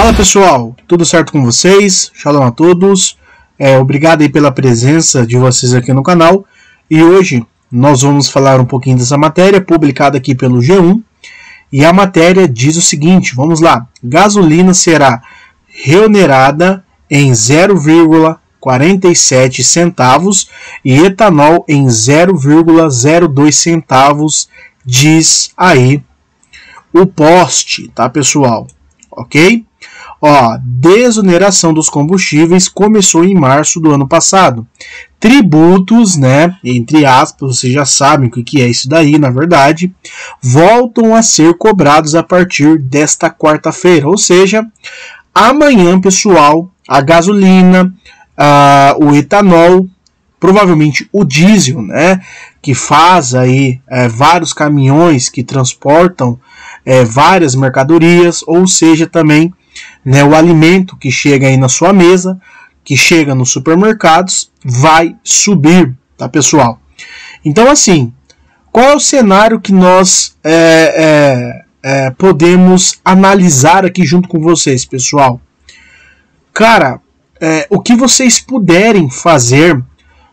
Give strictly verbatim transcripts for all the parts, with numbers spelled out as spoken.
Fala pessoal, tudo certo com vocês? Shalom a todos, é, obrigado aí pela presença de vocês aqui no canal. E hoje nós vamos falar um pouquinho dessa matéria publicada aqui pelo G um. E a matéria diz o seguinte, vamos lá: gasolina será reonerada em zero vírgula quarenta e sete centavos e etanol em zero vírgula zero dois centavos, diz aí o post, tá pessoal? Ok? Ó, desoneração dos combustíveis começou em março do ano passado. Tributos, né, entre aspas, vocês já sabem o que é isso daí, na verdade, voltam a ser cobrados a partir desta quarta-feira. Ou seja, amanhã, pessoal, a gasolina, a, o etanol, provavelmente o diesel, né, que faz aí é, vários caminhões que transportam é, várias mercadorias, ou seja, também, né, o alimento que chega aí na sua mesa, que chega nos supermercados, vai subir, tá pessoal? Então assim, qual é o cenário que nós é, é, é, podemos analisar aqui junto com vocês, pessoal? Cara, é, o que vocês puderem fazer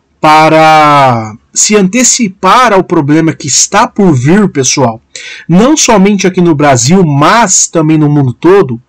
para se antecipar ao problema que está por vir, pessoal, não somente aqui no Brasil, mas também no mundo todo,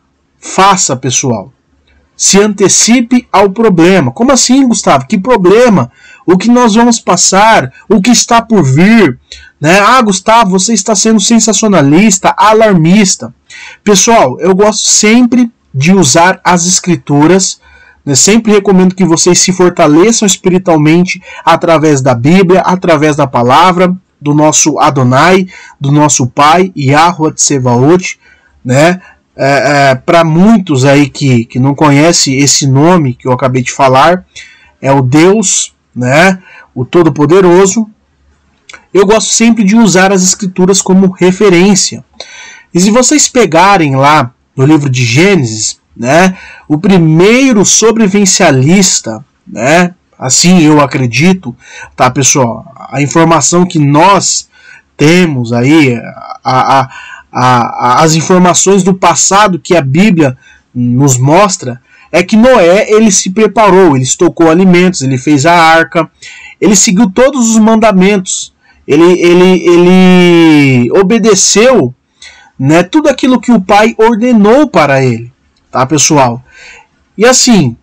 faça, pessoal. Se antecipe ao problema. Como assim, Gustavo? Que problema? O que nós vamos passar? O que está por vir? Né? Ah, Gustavo, você está sendo sensacionalista, alarmista. Pessoal, eu gosto sempre de usar as escrituras. Né? Sempre recomendo que vocês se fortaleçam espiritualmente através da Bíblia, através da palavra do nosso Adonai, do nosso Pai, Yahuwah Tsevaot, né? É, é, para muitos aí que, que não conhecem esse nome que eu acabei de falar, é o Deus, né, o Todo-Poderoso. Eu gosto sempre de usar as escrituras como referência. E se vocês pegarem lá no livro de Gênesis, né, o primeiro sobrevivencialista, né, assim eu acredito, tá pessoal, a informação que nós temos aí, a, a A, a, as informações do passado que a Bíblia nos mostra, é que Noé, ele se preparou, ele estocou alimentos, ele fez a arca, ele seguiu todos os mandamentos, ele, ele, ele obedeceu, né, tudo aquilo que o Pai ordenou para ele, tá pessoal? E assim,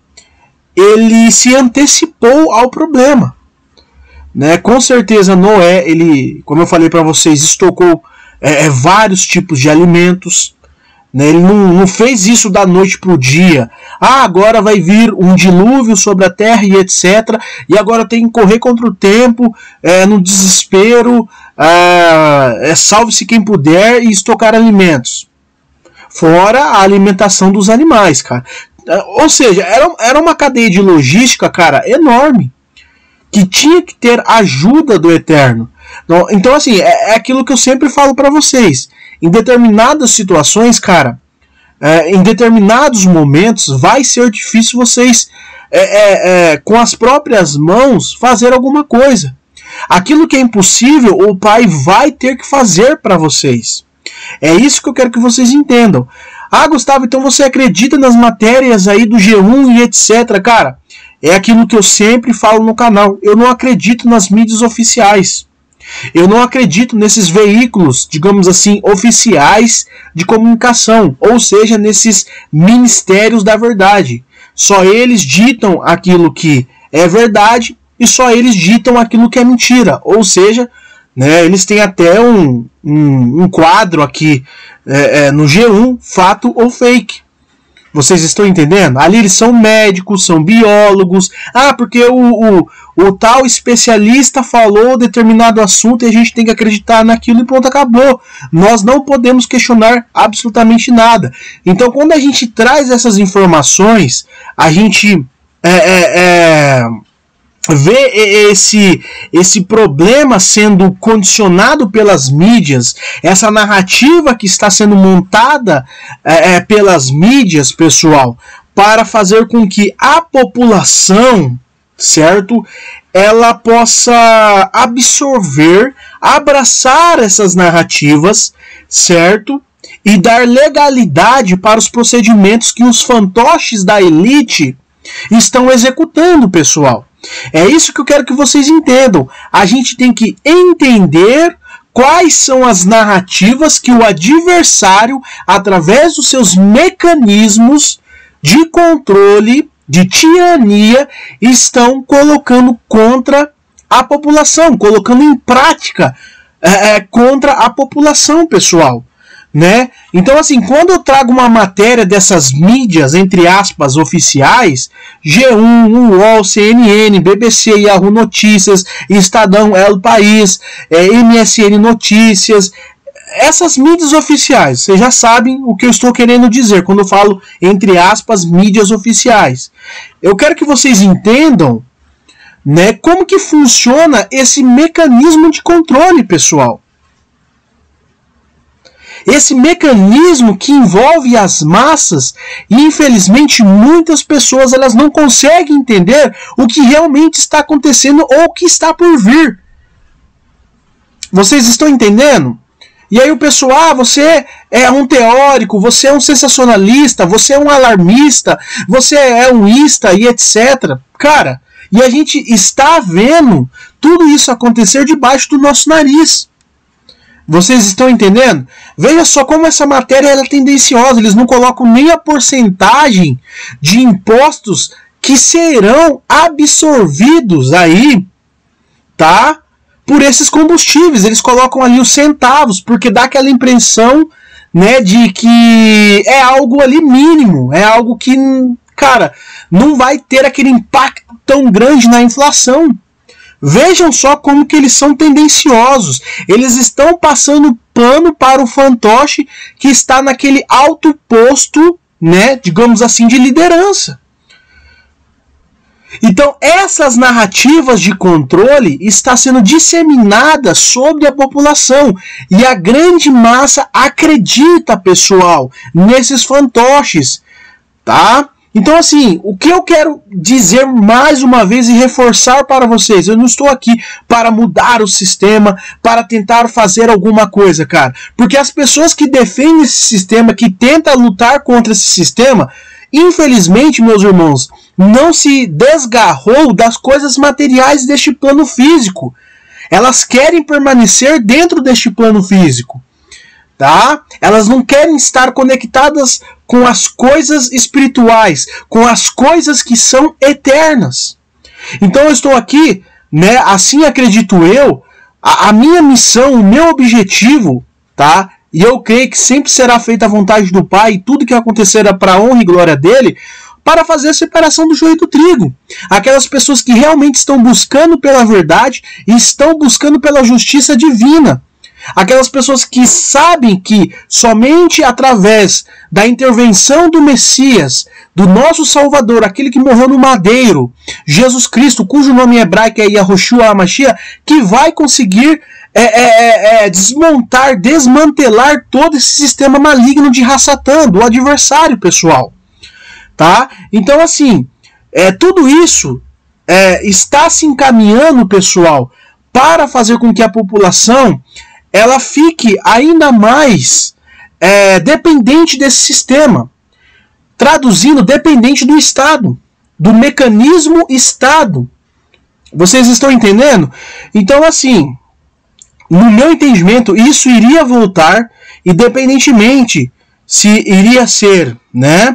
ele se antecipou ao problema, né? Com certeza Noé, ele, como eu falei para vocês, estocou É, é, vários tipos de alimentos, né? Ele não, não fez isso da noite para o dia. Ah, agora vai vir um dilúvio sobre a terra e etcétera. E agora tem que correr contra o tempo, é, no desespero, é, é, salve-se quem puder e estocar alimentos. Fora a alimentação dos animais, cara. Ou seja, era, era uma cadeia de logística, cara, enorme, que tinha que ter ajuda do Eterno. Então, assim, é, é aquilo que eu sempre falo para vocês. Em determinadas situações, cara, é, em determinados momentos, vai ser difícil vocês, é, é, é, com as próprias mãos, fazer alguma coisa. Aquilo que é impossível, o Pai vai ter que fazer para vocês. É isso que eu quero que vocês entendam. Ah, Gustavo, então você acredita nas matérias aí do G um e etcétera. Cara, é aquilo que eu sempre falo no canal. Eu não acredito nas mídias oficiais. Eu não acredito nesses veículos, digamos assim, oficiais de comunicação, ou seja, nesses ministérios da verdade. Só eles ditam aquilo que é verdade e só eles ditam aquilo que é mentira. Ou seja, né, eles têm até um, um, um quadro aqui é, é, no G um, fato ou fake. Vocês estão entendendo? Ali eles são médicos, são biólogos. Ah, porque o, o, o tal especialista falou determinado assunto e a gente tem que acreditar naquilo e pronto, acabou. Nós não podemos questionar absolutamente nada. Então, quando a gente traz essas informações, a gente é, é, é, vê esse, esse problema sendo condicionado pelas mídias, essa narrativa que está sendo montada é, pelas mídias, pessoal, para fazer com que a população, certo, ela possa absorver, abraçar essas narrativas, certo, e dar legalidade para os procedimentos que os fantoches da elite estão executando, pessoal. É isso que eu quero que vocês entendam. A gente tem que entender quais são as narrativas que o adversário, através dos seus mecanismos de controle, de tirania, estão colocando contra a população, colocando em prática é, contra a população, pessoal. Né? Então, assim, quando eu trago uma matéria dessas mídias, entre aspas, oficiais, G um, U O L, C N N, B B C, Yahoo Notícias, Estadão, El País, é, M S N Notícias, essas mídias oficiais, vocês já sabem o que eu estou querendo dizer quando eu falo, entre aspas, mídias oficiais. Eu quero que vocês entendam, né, como que funciona esse mecanismo de controle, pessoal. Esse mecanismo que envolve as massas e, infelizmente, muitas pessoas elas não conseguem entender o que realmente está acontecendo ou o que está por vir. Vocês estão entendendo? E aí o pessoal, ah, você é um teórico, você é um sensacionalista, você é um alarmista, você é um ista e etcétera. Cara, e a gente está vendo tudo isso acontecer debaixo do nosso nariz. Vocês estão entendendo? Veja só como essa matéria ela é tendenciosa. Eles não colocam nem a porcentagem de impostos que serão absorvidos aí, tá? Por esses combustíveis. Eles colocam ali os centavos, porque dá aquela impressão, né, de que é algo ali mínimo. É algo que, cara, não vai ter aquele impacto tão grande na inflação. Vejam só como que eles são tendenciosos. Eles estão passando pano para o fantoche que está naquele alto posto, né, digamos assim, de liderança. Então, essas narrativas de controle estão sendo disseminadas sobre a população. E a grande massa acredita, pessoal, nesses fantoches, tá? Então, assim, o que eu quero dizer mais uma vez e reforçar para vocês, eu não estou aqui para mudar o sistema, para tentar fazer alguma coisa, cara. Porque as pessoas que defendem esse sistema, que tentam lutar contra esse sistema, infelizmente, meus irmãos, não se desgarrou das coisas materiais deste plano físico. Elas querem permanecer dentro deste plano físico. Tá? Elas não querem estar conectadas com as coisas espirituais, com as coisas que são eternas. Então eu estou aqui, né, assim acredito eu, a, a minha missão, o meu objetivo, tá? E eu creio que sempre será feita a vontade do Pai, e tudo que acontecerá para a honra e glória dele, para fazer a separação do joio do trigo. Aquelas pessoas que realmente estão buscando pela verdade e estão buscando pela justiça divina. Aquelas pessoas que sabem que somente através da intervenção do Messias, do nosso Salvador, aquele que morreu no madeiro, Jesus Cristo, cujo nome hebraico é Yahushua HaMashiach, que vai conseguir é, é, é, desmontar, desmantelar todo esse sistema maligno de Hassatã, do adversário, pessoal. Tá? Então, assim, é, tudo isso é, está se encaminhando, pessoal, para fazer com que a população ela fique ainda mais é, dependente desse sistema. Traduzindo, dependente do Estado, do mecanismo Estado. Vocês estão entendendo? Então, assim, no meu entendimento, isso iria voltar, independentemente se iria ser, né,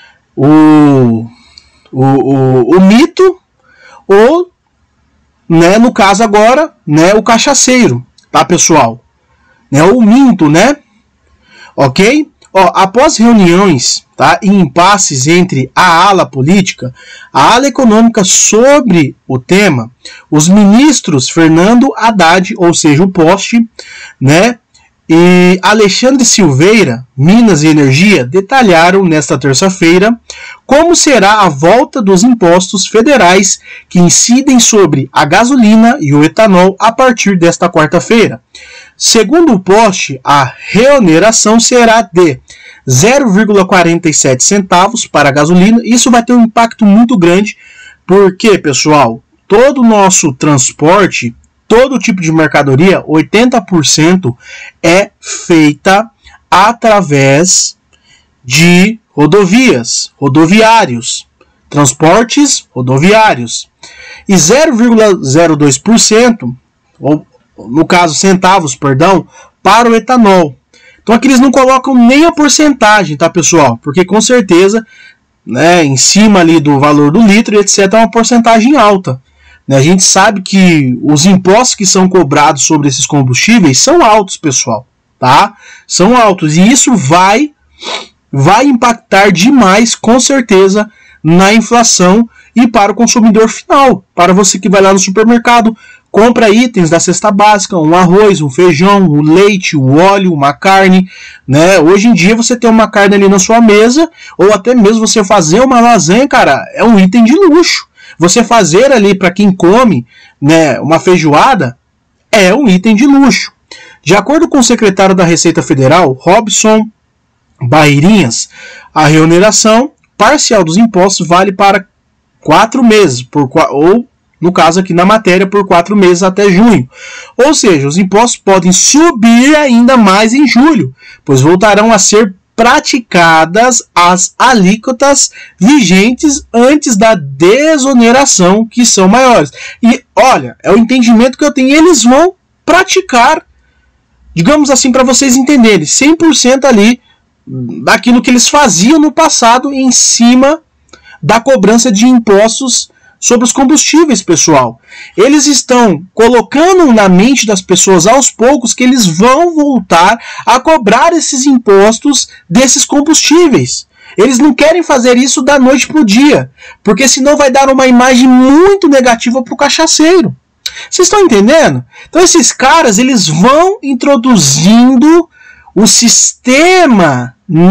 o, o, o, o mito ou, né, no caso agora, né, o cachaceiro, tá, pessoal? É o minto, né? Ok? Ó, após reuniões, tá, e impasses entre a ala política, a ala econômica sobre o tema, os ministros Fernando Haddad, ou seja, o Poste, né, e Alexandre Silveira, Minas e Energia, detalharam nesta terça-feira como será a volta dos impostos federais que incidem sobre a gasolina e o etanol a partir desta quarta-feira. Segundo o Poste, a reoneração será de zero vírgula quarenta e sete centavos para a gasolina. Isso vai ter um impacto muito grande, porque, pessoal, todo o nosso transporte, todo tipo de mercadoria, oitenta por cento é feita através de rodovias, rodoviários, transportes rodoviários. E zero vírgula zero dois por cento, ou no caso centavos, perdão, para o etanol. Então aqui eles não colocam nem a porcentagem, tá, pessoal? Porque com certeza, né, em cima ali do valor do litro, etcétera, é uma porcentagem alta. Né? A gente sabe que os impostos que são cobrados sobre esses combustíveis são altos, pessoal, tá? São altos, e isso vai, vai impactar demais, com certeza, na inflação e para o consumidor final, para você que vai lá no supermercado, compra itens da cesta básica, um arroz, um feijão, um leite, um óleo, uma carne, né? Hoje em dia você ter uma carne ali na sua mesa, ou até mesmo você fazer uma lasanha, cara, é um item de luxo. Você fazer ali para quem come, né, uma feijoada é um item de luxo. De acordo com o secretário da Receita Federal, Robson Barreirinhas, a reoneração parcial dos impostos vale para quatro meses, por, ou no caso aqui na matéria, por quatro meses até junho. Ou seja, os impostos podem subir ainda mais em julho, pois voltarão a ser praticadas as alíquotas vigentes antes da desoneração, que são maiores. E olha, é o entendimento que eu tenho, eles vão praticar, digamos assim, para vocês entenderem, cem por cento ali daquilo que eles faziam no passado em cima da cobrança de impostos sobre os combustíveis, pessoal. Eles estão colocando na mente das pessoas aos poucos que eles vão voltar a cobrar esses impostos desses combustíveis. Eles não querem fazer isso da noite para o dia, porque senão vai dar uma imagem muito negativa para o cachaceiro. Vocês estão entendendo? Então esses caras, eles vão introduzindo o sistema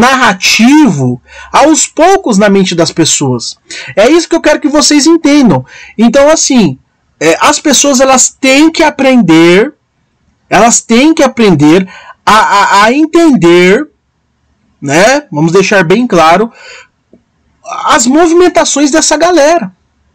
narrativo aos poucos na mente das pessoas. É isso que eu quero que vocês entendam. Então, assim, é, as pessoas, elas têm que aprender, elas têm que aprender a, a, a entender, né? Vamos deixar bem claro as movimentações dessa galera.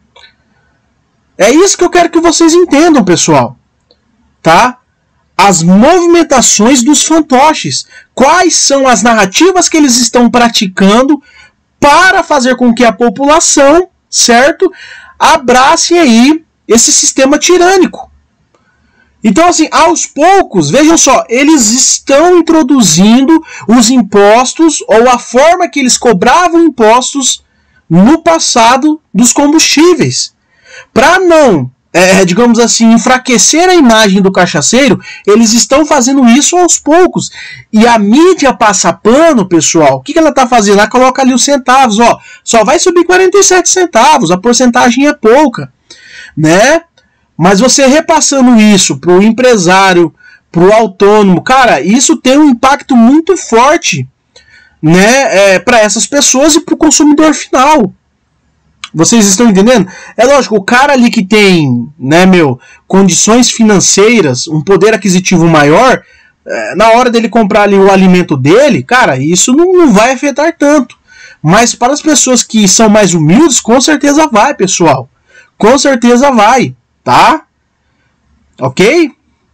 É isso que eu quero que vocês entendam, pessoal, tá? As movimentações dos fantoches. Quais são as narrativas que eles estão praticando para fazer com que a população, certo, abrace aí esse sistema tirânico. Então, assim, aos poucos, vejam só, eles estão introduzindo os impostos, ou a forma que eles cobravam impostos no passado dos combustíveis. Para não, é, digamos assim, enfraquecer a imagem do cachaceiro, eles estão fazendo isso aos poucos. E a mídia passa pano, pessoal. O que, que ela está fazendo? Ela coloca ali os centavos, ó, só vai subir quarenta e sete centavos, a porcentagem é pouca, né? Mas você repassando isso para o empresário, para o autônomo, cara, isso tem um impacto muito forte, né, é, para essas pessoas e para o consumidor final. Vocês estão entendendo? É lógico, o cara ali que tem, né, meu, condições financeiras, um poder aquisitivo maior, é, na hora dele comprar ali o alimento dele, cara, isso não, não vai afetar tanto. Mas para as pessoas que são mais humildes, com certeza vai, pessoal. Com certeza vai, tá? Ok?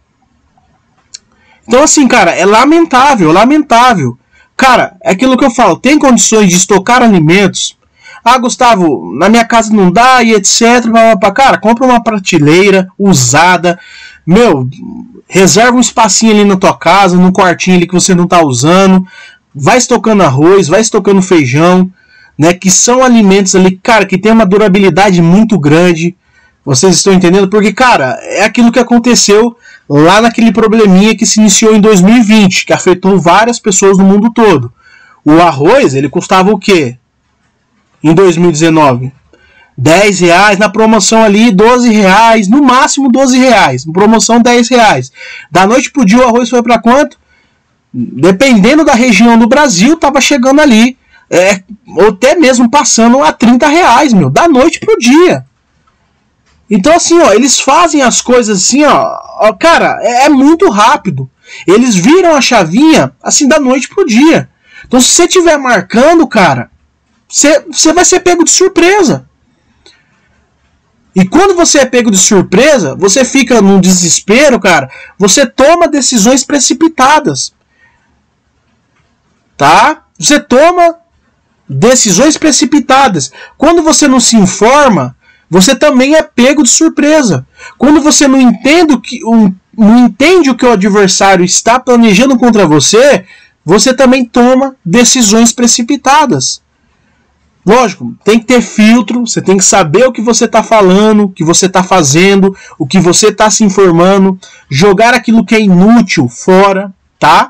Então assim, cara, é lamentável, lamentável. Cara, é aquilo que eu falo, tem condições de estocar alimentos. Ah, Gustavo, na minha casa não dá e etcétera. Cara, compra uma prateleira usada. Meu, reserva um espacinho ali na tua casa, num quartinho ali que você não tá usando. Vai estocando arroz, vai estocando feijão, né? Que são alimentos ali, cara, que tem uma durabilidade muito grande. Vocês estão entendendo? Porque, cara, é aquilo que aconteceu lá naquele probleminha que se iniciou em dois mil e vinte, que afetou várias pessoas no mundo todo. O arroz, ele custava o quê? Em dois mil e dezenove, dez reais, na promoção ali, doze reais, no máximo doze reais, na promoção dez reais. Da noite pro dia o arroz foi para quanto? Dependendo da região do Brasil, estava chegando ali, é, ou até mesmo passando a trinta reais, meu, da noite pro dia. Então assim, ó, eles fazem as coisas assim, ó, ó cara, é, é muito rápido. Eles viram a chavinha assim da noite pro dia. Então se você estiver marcando, cara, você vai ser pego de surpresa. E quando você é pego de surpresa, você fica num desespero, cara. Você toma decisões precipitadas. tá? Você toma decisões precipitadas. Quando você não se informa, você também é pego de surpresa. Quando você não entende o que, um, não entende o que o adversário está planejando contra você, você também toma decisões precipitadas. Lógico, tem que ter filtro, você tem que saber o que você está falando, o que você está fazendo, o que você está se informando, jogar aquilo que é inútil fora, tá?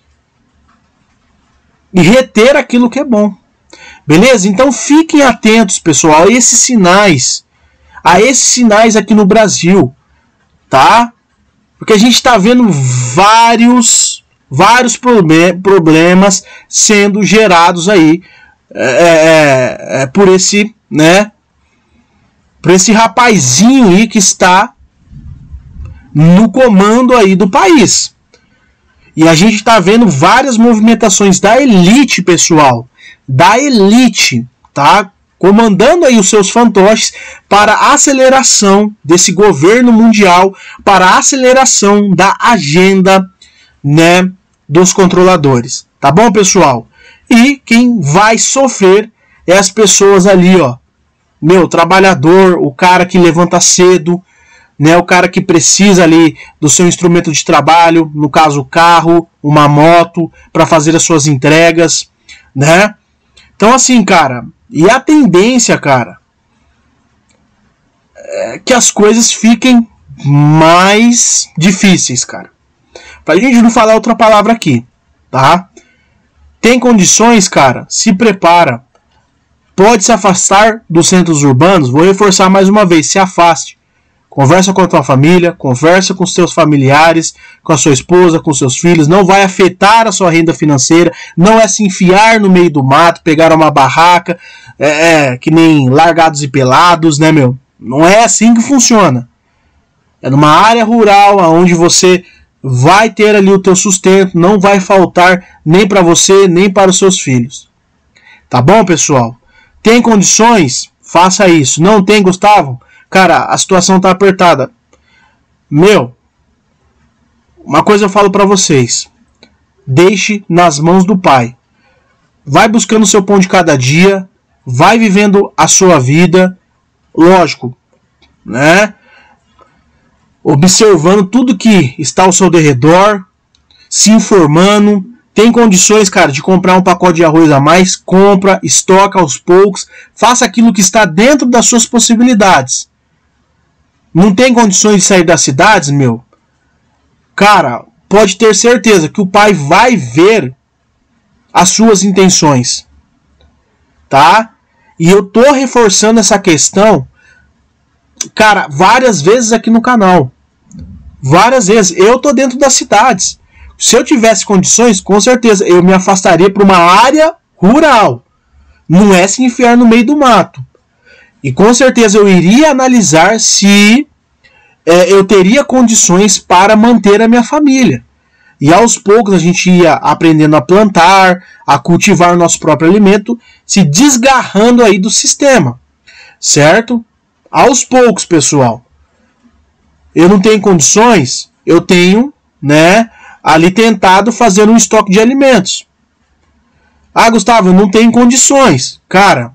E reter aquilo que é bom. Beleza? Então fiquem atentos, pessoal, a esses sinais, a esses sinais aqui no Brasil, tá? Porque a gente está vendo vários, vários problemas sendo gerados aí é, é, é, por esse, né? Por esse rapazinho aí que está no comando aí do país. E a gente está vendo várias movimentações da elite, pessoal. Da elite, tá? Comandando aí os seus fantoches para a aceleração desse governo mundial, para a aceleração da agenda, né, dos controladores. Tá bom, pessoal? E quem vai sofrer é as pessoas ali, ó. Meu, trabalhador, o cara que levanta cedo, né, o cara que precisa ali do seu instrumento de trabalho, no caso o carro, uma moto, para fazer as suas entregas, né? Então assim, cara, e a tendência, cara, é que as coisas fiquem mais difíceis, cara. Pra gente não falar outra palavra aqui, tá? Tem condições, cara, se prepara. Pode se afastar dos centros urbanos, vou reforçar mais uma vez, se afaste. Conversa com a tua família, conversa com os teus familiares, com a sua esposa, com os seus filhos. Não vai afetar a sua renda financeira, não é se enfiar no meio do mato, pegar uma barraca, é, é, que nem largados e pelados, né, meu? Não é assim que funciona. É numa área rural, onde você vai ter ali o teu sustento, não vai faltar nem para você, nem para os seus filhos. Tá bom, pessoal? Tem condições? Faça isso. Não tem, Gustavo? Cara, a situação tá apertada. Meu, uma coisa eu falo para vocês. Deixe nas mãos do Pai. Vai buscando o seu pão de cada dia. Vai vivendo a sua vida. Lógico, né? Observando tudo que está ao seu derredor. Se informando. Tem condições, cara, de comprar um pacote de arroz a mais? Compra, estoca aos poucos. Faça aquilo que está dentro das suas possibilidades. Não tem condições de sair das cidades, meu? Cara, pode ter certeza que o Pai vai ver as suas intenções. Tá? E eu tô reforçando essa questão, cara, várias vezes aqui no canal. Várias vezes. Eu tô dentro das cidades. Se eu tivesse condições, com certeza, eu me afastaria para uma área rural. Não é se enfiar no meio do mato. E com certeza eu iria analisar se é, eu teria condições para manter a minha família. E aos poucos a gente ia aprendendo a plantar, a cultivar o nosso próprio alimento, se desgarrando aí do sistema. Certo? Aos poucos, pessoal. Eu não tenho condições, eu tenho, né, ali tentado fazer um estoque de alimentos. Ah, Gustavo, eu não tenho condições. Cara,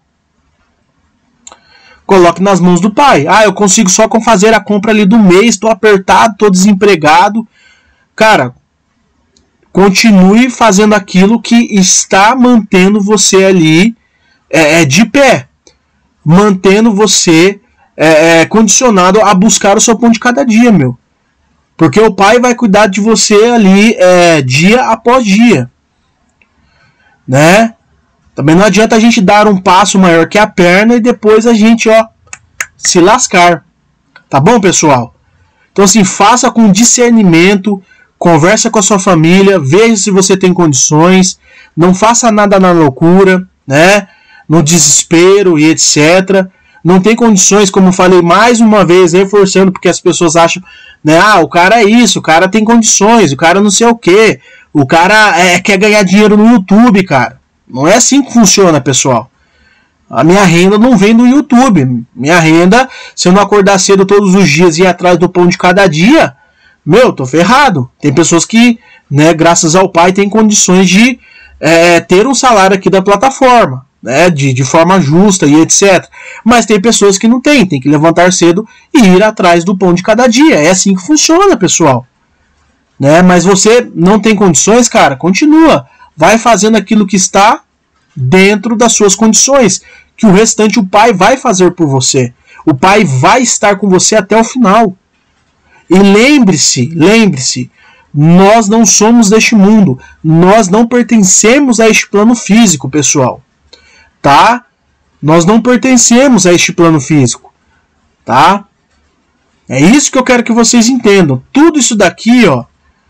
coloque nas mãos do Pai. Ah, eu consigo só fazer a compra ali do mês, estou apertado, estou desempregado. Cara, continue fazendo aquilo que está mantendo você ali é, de pé. Mantendo você é, é, condicionado a buscar o seu pão de cada dia, meu. Porque o Pai vai cuidar de você ali é, dia após dia. Né? Também não adianta a gente dar um passo maior que a perna e depois a gente, ó, se lascar. Tá bom, pessoal? Então, assim, faça com discernimento, conversa com a sua família, veja se você tem condições, não faça nada na loucura, né? No desespero e etcétera. Não tem condições, como eu falei mais uma vez, reforçando, porque as pessoas acham, né, ah, o cara é isso, o cara tem condições, o cara não sei o que, o cara é, quer ganhar dinheiro no YouTube, cara. Não é assim que funciona, pessoal. A minha renda não vem do YouTube. Minha renda, se eu não acordar cedo todos os dias e ir atrás do pão de cada dia, meu, tô ferrado. Tem pessoas que, né, graças ao Pai, têm condições de é, ter um salário aqui da plataforma, né, de, de forma justa e etcétera. Mas tem pessoas que não têm, tem que levantar cedo e ir atrás do pão de cada dia. É assim que funciona, pessoal. Né? Mas você não tem condições, cara, continua. Vai fazendo aquilo que está dentro das suas condições, que o restante o Pai vai fazer por você. O Pai vai estar com você até o final. E lembre-se, lembre-se, nós não somos deste mundo. Nós não pertencemos a este plano físico, pessoal. Tá? Nós não pertencemos a este plano físico. Tá? É isso que eu quero que vocês entendam. Tudo isso daqui, ó,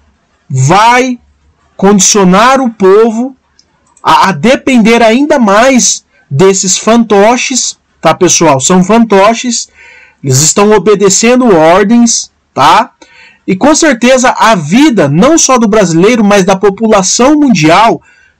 vai condicionar o povo a, a depender ainda mais desses fantoches, tá, pessoal? São fantoches, eles estão obedecendo ordens, tá? E com certeza a vida, não só do brasileiro, mas da população mundial,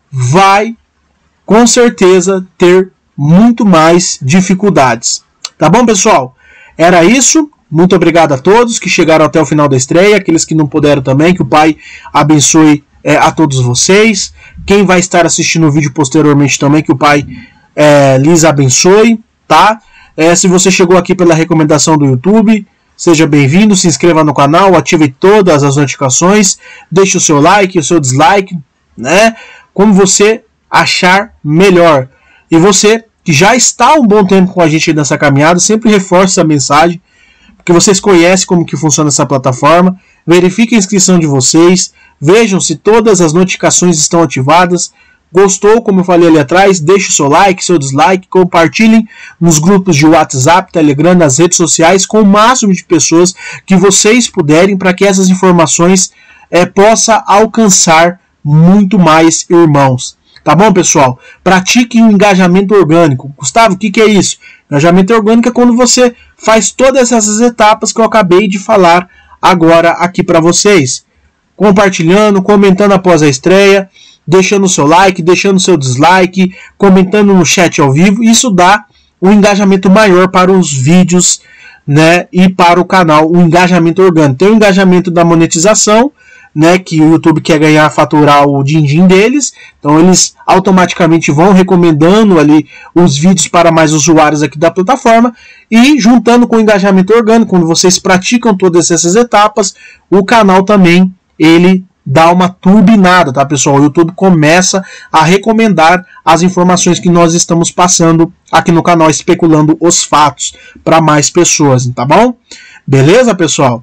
vai, com certeza, ter muito mais dificuldades. Tá bom, pessoal? Era isso. Muito obrigado a todos que chegaram até o final da estreia, aqueles que não puderam também, que o Pai abençoe é, a todos vocês. Quem vai estar assistindo o vídeo posteriormente também, que o Pai é, lhes abençoe, tá? É, se você chegou aqui pela recomendação do YouTube, seja bem-vindo, se inscreva no canal, ative todas as notificações, deixe o seu like, o seu dislike, né? Como você achar melhor. E você que já está há um bom tempo com a gente nessa caminhada, sempre reforce essa mensagem, que vocês conhecem como que funciona essa plataforma, verifiquem a inscrição de vocês, vejam se todas as notificações estão ativadas. Gostou, como eu falei ali atrás, deixe o seu like, seu dislike, compartilhem nos grupos de WhatsApp, Telegram, nas redes sociais, com o máximo de pessoas que vocês puderem, para que essas informações é, possam alcançar muito mais irmãos. Tá bom, pessoal? Pratiquem o engajamento orgânico. Gustavo, o que, que é isso? Engajamento orgânico é quando você faz todas essas etapas que eu acabei de falar agora aqui para vocês. Compartilhando, comentando após a estreia, deixando o seu like, deixando o seu dislike, comentando no chat ao vivo. Isso dá um engajamento maior para os vídeos, né, e para o canal, um engajamento orgânico. Tem o engajamento da monetização, né, que o YouTube quer ganhar, faturar o din-din deles, então eles automaticamente vão recomendando ali os vídeos para mais usuários aqui da plataforma, e juntando com o engajamento orgânico, quando vocês praticam todas essas etapas, o canal também, ele dá uma turbinada, tá, pessoal? O YouTube começa a recomendar as informações que nós estamos passando aqui no canal, especulando os fatos para mais pessoas, tá bom? Beleza, pessoal?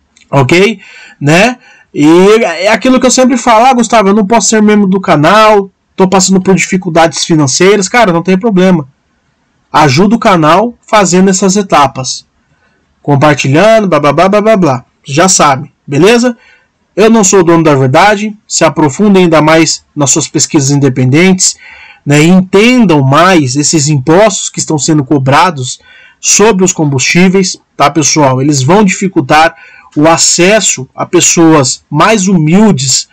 Ok? Né? E é aquilo que eu sempre falo, ah, Gustavo, eu não posso ser membro do canal, tô passando por dificuldades financeiras. Cara, não tem problema. Ajuda o canal fazendo essas etapas. Compartilhando, blá blá blá blá blá blá. Já sabe, beleza? Eu não sou o dono da verdade. Se aprofundem ainda mais nas suas pesquisas independentes, né, e entendam mais esses impostos que estão sendo cobrados sobre os combustíveis, tá, pessoal? Eles vão dificultar o acesso a pessoas mais humildes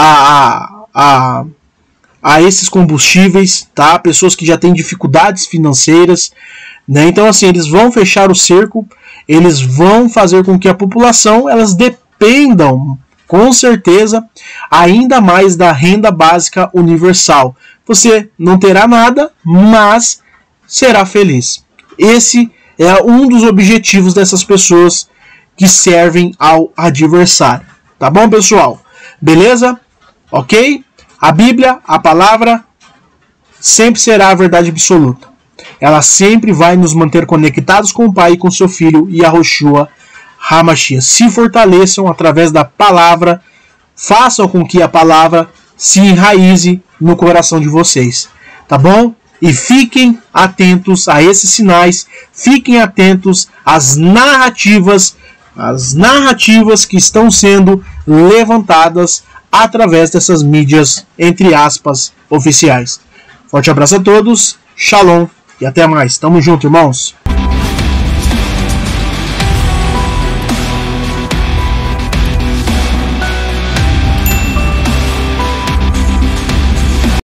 a, a, a esses combustíveis, tá? Pessoas que já têm dificuldades financeiras, né? Então, assim, eles vão fechar o cerco, eles vão fazer com que a população, elas dependam, com certeza, ainda mais da renda básica universal. Você não terá nada, mas será feliz. Esse é um dos objetivos dessas pessoas que servem ao adversário. Tá bom, pessoal? Beleza? Ok? A Bíblia, a palavra, sempre será a verdade absoluta. Ela sempre vai nos manter conectados com o Pai e com seu Filho, Yahushua HaMashiach. Se fortaleçam através da palavra, façam com que a palavra se enraize no coração de vocês. Tá bom? E fiquem atentos a esses sinais, fiquem atentos às narrativas as narrativas que estão sendo levantadas através dessas mídias, entre aspas, oficiais. Forte abraço a todos, shalom e até mais. Tamo junto, irmãos.